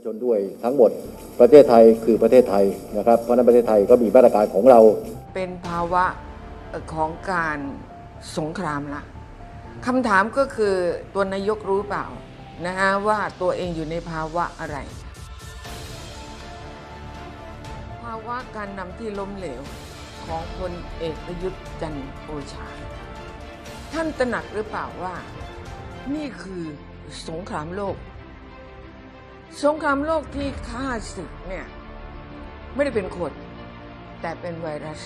ชนด้วยทั้งหมดประเทศไทยคือประเทศไทยนะครับเพราะนั้นประเทศไทยก็มีมาตรการของเราเป็นภาวะของการสงครามละคำถามก็คือตัวนายกรู้เปล่านะฮะว่าตัวเองอยู่ในภาวะอะไรภาวะการนำที่ล้มเหลวของพลเอกประยุทธ์จันทร์โอชาท่านตระหนักหรือเปล่าว่านี่คือสงครามโลกสงครามโลกที่ฆ่าศึกเนี่ยไม่ได้เป็นคนแต่เป็นไวรัส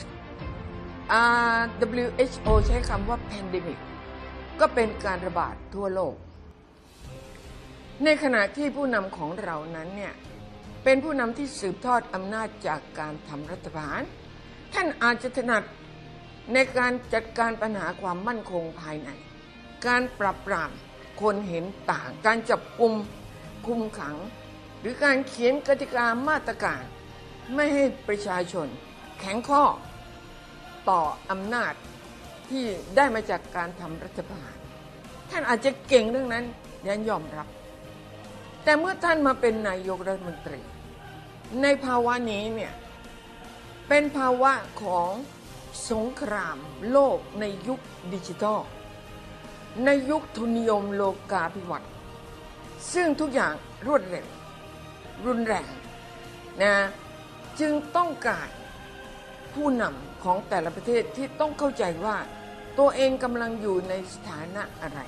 WHO ใช้คำว่า pandemic ก็เป็นการระบาดทั่วโลกในขณะที่ผู้นำของเรานั้นเนี่ยเป็นผู้นำที่สืบทอดอำนาจจากการทำรัฐประหารท่านอาจจะถนัดในการจัดการปัญหาความมั่นคงภายในการปราบปรามคนเห็นต่างการจับกุมคุมขังหรือการเขียนกติกามาตรการไม่ให้ประชาชนแข็งข้อต่ออำนาจที่ได้มาจากการทำรัฐประหารท่านอาจจะเก่งเรื่องนั้นยันยอมรับแต่เมื่อท่านมาเป็นนายกรัฐมนตรีในภาวะนี้เนี่ยเป็นภาวะของสงครามโลกในยุคดิจิทัลในยุคทุนนิยมโลกาภิวัตน์ซึ่งทุกอย่างรวดเร็วรุนแรงนะจึงต้องการผู้นำของแต่ละประเทศที่ต้องเข้าใจว่าตัวเองกำลังอยู่ในสถานะอะไร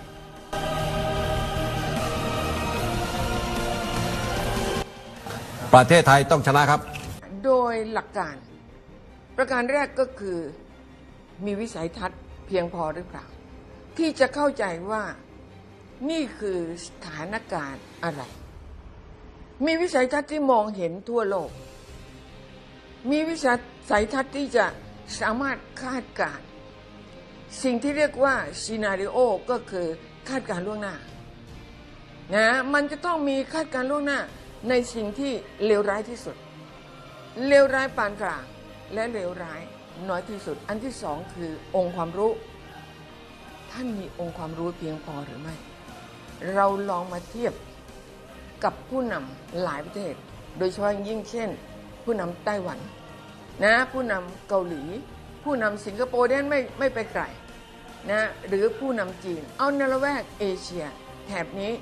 ประเทศไทยต้องชนะครับโดยหลักการประการแรกก็คือมีวิสัยทัศน์เพียงพอหรือเปล่าที่จะเข้าใจว่านี่คือสถานการณ์อะไรมีวิสัยทัศน์ที่มองเห็นทั่วโลกมีวิสัยทัศน์ที่จะสามารถคาดการณ์สิ่งที่เรียกว่าซีนาริโอก็คือคาดการณ์ล่วงหน้านะมันจะต้องมีคาดการณ์ล่วงหน้าในสิ่งที่เลวร้ายที่สุดเลวร้ายปานกลางและเลวร้ายน้อยที่สุดอันที่สองคือองค์ความรู้ท่านมีองค์ความรู้เพียงพอหรือไม่เราลองมาเทียบกับผู้นำหลายประเทศโดยเฉพาะยิ่งเช่นผู้นำไต้หวันนะผู้นำเกาหลีผู้นำสิงคโปร์นั่นไม่ไปไกลนะหรือผู้นำจีนเอาในละแวกเอเชียแถบนี้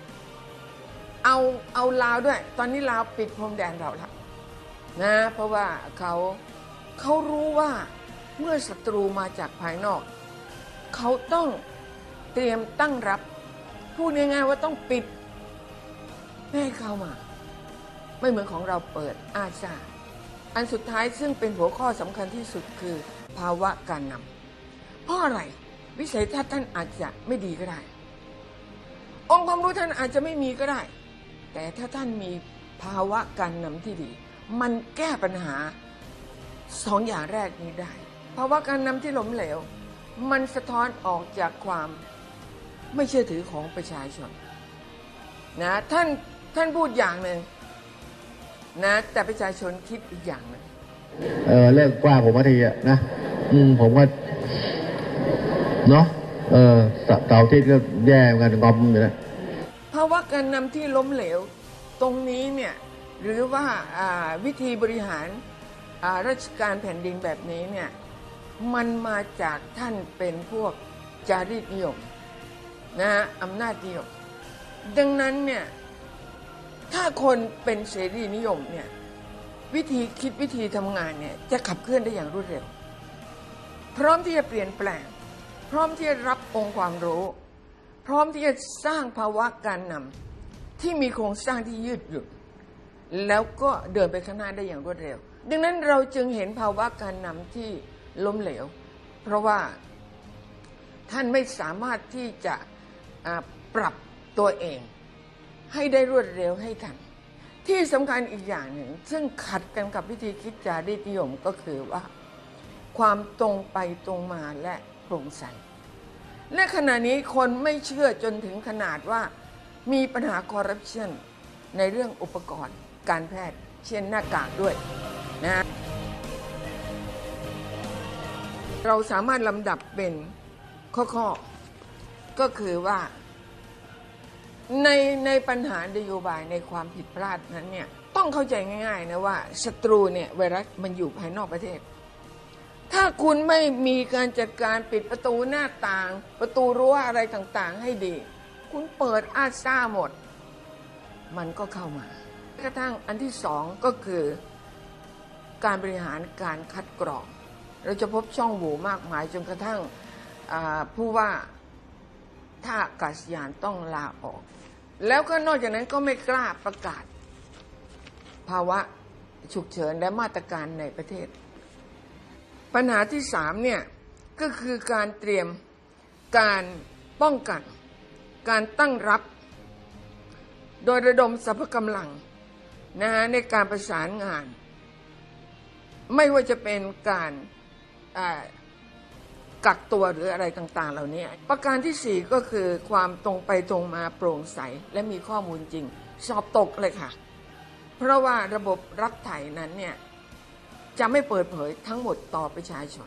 เอาลาวด้วยตอนนี้ลาวปิดพรมแดนเราละนะเพราะว่าเขารู้ว่าเมื่อศัตรูมาจากภายนอกเขาต้องเตรียมตั้งรับพูดง่ายๆว่าต้องปิดไม่ให้เข้ามาไม่เหมือนของเราเปิดอาชาอันสุดท้ายซึ่งเป็นหัวข้อสำคัญที่สุดคือภาวะการนำเพราะอะไรวิสัยทัศน์ท่านอาจจะไม่ดีก็ได้องค์ความรู้ท่านอาจจะไม่มีก็ได้แต่ถ้าท่านมีภาวะการนำที่ดีมันแก้ปัญหาสองอย่างแรกนี้ได้ภาวะการนำที่ล้มเหลวมันสะท้อนออกจากความไม่เชื่อถือของประชาชนนะท่านพูดอย่างหนึ่งนะแต่ประชาชนคิดอีกอย่างหนึ่งเลิกกว้างผมมาทีอะนะผมก็เนาะเต่าที่ก็แย่กันงอมอยู่แล้วภาวะการนำที่ล้มเหลวตรงนี้เนี่ยหรือว่าวิธีบริหารราชการแผ่นดินแบบนี้เนี่ยมันมาจากท่านเป็นพวกจารีตนิยมนะอำนาจนิยมดังนั้นเนี่ยถ้าคนเป็นเสรีนิยมเนี่ยวิธีคิดวิธีทำงานเนี่ยจะขับเคลื่อนได้อย่างรวดเร็วพร้อมที่จะเปลี่ยนแปลงพร้อมที่จะรับองค์ความรู้พร้อมที่จะสร้างภาวะการนำที่มีโครงสร้างที่ยืดหยุ่นแล้วก็เดินไปข้างหน้าได้อย่างรวดเร็วดังนั้นเราจึงเห็นภาวะการนำที่ล้มเหลวเพราะว่าท่านไม่สามารถที่จะปรับตัวเองให้ได้รวดเร็วให้ทันที่สำคัญอีกอย่างหนึ่งซึ่งขัดกันกับวิธีคิดจารีตนิยมก็คือว่าความตรงไปตรงมาและโปร่งใสและขณะนี้คนไม่เชื่อจนถึงขนาดว่ามีปัญหาคอร์รัปชันในเรื่องอุปกรณ์การแพทย์เช่นหน้ากากด้วยนะเราสามารถลำดับเป็นข้อก็คือว่าในปัญหานโยบายในความผิดพลาดนั้นเนี่ยต้องเข้าใจง่ายๆนะว่าศัตรูเนี่ยไวรัสมันอยู่ภายนอกประเทศถ้าคุณไม่มีการจัดการปิดประตูหน้าต่างประตูรั้วอะไรต่างๆให้ดีคุณเปิดอาซ่าหมดมันก็เข้ามากระทั่งอันที่สองก็คือการบริหารการคัดกรองเราจะพบช่องโหว่มากมายจนกระทั่งผู้ว่าท่าอากาศยานต้องลาออกแล้วก็นอกจากนั้นก็ไม่กล้าประกาศภาวะฉุกเฉินและมาตรการในประเทศปัญหาที่สามเนี่ยก็คือการเตรียมการป้องกันการตั้งรับโดยระดมสรรพกำลังในการประสานงานไม่ว่าจะเป็นการกักตัวหรืออะไรต่างๆเหล่านี้ประการที่สี่ก็คือความตรงไปตรงมาโปร่งใสและมีข้อมูลจริงสอบตกเลยค่ะเพราะว่าระบบรับไถนั้นเนี่ยจะไม่เปิดเผยทั้งหมดต่อประชาชน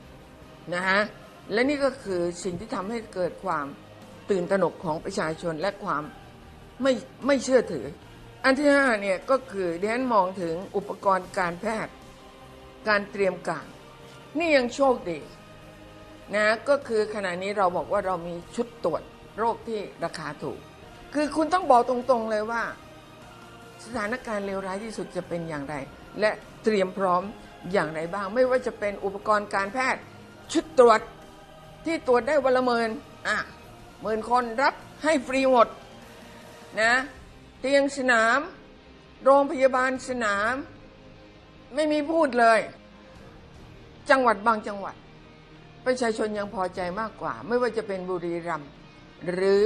และนี่ก็คือสิ่งที่ทำให้เกิดความตื่นตระหนกของประชาชนและความไม่เชื่อถืออันที่ห้าเนี่ยก็คือดิฉันมองถึงอุปกรณ์การแพทย์การเตรียมการนี่ยังโชคดีก็คือขณะนี้เราบอกว่าเรามีชุดตรวจโรคที่ราคาถูกคือคุณต้องบอกตรงๆเลยว่าสถานการณ์เลวร้ายที่สุดจะเป็นอย่างไรและเตรียมพร้อมอย่างไรบ้างไม่ว่าจะเป็นอุปกรณ์การแพทย์ชุดตรวจที่ตรวจได้วันละ10,000 คนรับให้ฟรีหมดเตียงสนามโรงพยาบาลสนามไม่มีพูดเลยจังหวัดบางจังหวัดประชาชนยังพอใจมากกว่าไม่ว่าจะเป็นบุรีรัมย์หรือ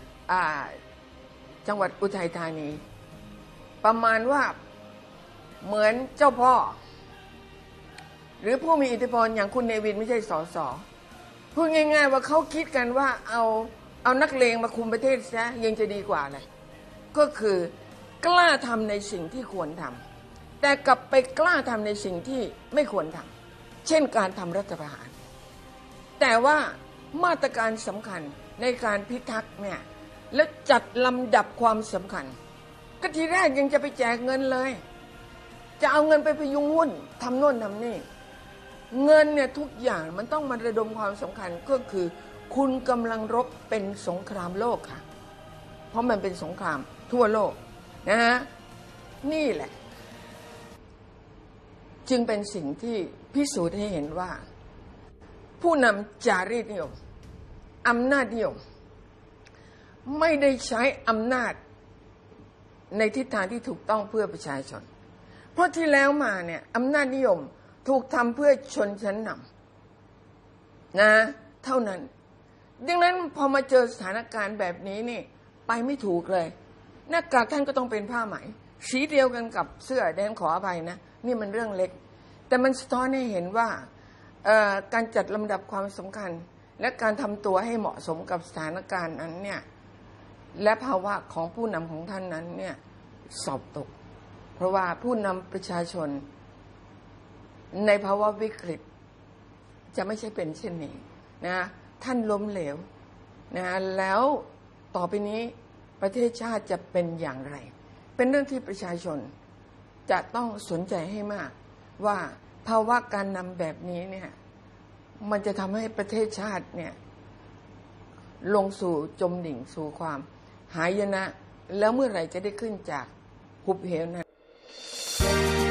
จังหวัดอุทัยธานีประมาณว่าเหมือนเจ้าพ่อหรือผู้มีอิทธิพลอย่างคุณเนวินไม่ใช่สสพูดง่ายๆว่าเขาคิดกันว่าเอานักเลงมาคุมประเทศซะยังจะดีกว่าเลยก็คือกล้าทำในสิ่งที่ควรทำแต่กลับไปกล้าทำในสิ่งที่ไม่ควรทำเช่นการทำรัฐประหารแต่ว่ามาตรการสำคัญในการพิทักษ์เนี่ยและจัดลำดับความสำคัญก็ทีแรกยังจะไปแจกเงินเลยจะเอาเงินไปพยุงหุ้นทำโน่นทำนี่เงินเนี่ยทุกอย่างมันต้องมาระดมความสำคัญก็คือคุณกำลังรบเป็นสงครามโลกค่ะเพราะมันเป็นสงครามทั่วโลกนี่แหละจึงเป็นสิ่งที่พิสูจน์ให้เห็นว่าผู้นำจารีตนิยมอำนาจนิยมไม่ได้ใช้อำนาจในทิศทางที่ถูกต้องเพื่อประชาชนเพราะที่แล้วมาเนี่ยอำนาจนิยมถูกทำเพื่อชนชั้นนำเท่านั้นดังนั้นพอมาเจอสถานการณ์แบบนี้นี่ไปไม่ถูกเลยหน้ากากท่านก็ต้องเป็นผ้าไหมสีเดียวกันกับเสื้อแดงขออภัยนะนี่มันเรื่องเล็กแต่มันสะท้อนให้เห็นว่าการจัดลำดับความสำคัญและการทำตัวให้เหมาะสมกับสถานการณ์นั้นเนี่ยและภาวะของผู้นำของท่านนั้นเนี่ยสอบตกเพราะว่าผู้นำประชาชนในภาวะวิกฤตจะไม่ใช่เป็นเช่นนี้ท่านล้มเหลวแล้วต่อไปนี้ประเทศชาติจะเป็นอย่างไรเป็นเรื่องที่ประชาชนจะต้องสนใจให้มากว่าภาวะการนำแบบนี้เนี่ยมันจะทำให้ประเทศชาติเนี่ยลงสู่จมดิ่งสู่ความหายนะแล้วเมื่อไหร่จะได้ขึ้นจากหุบเหวนั้น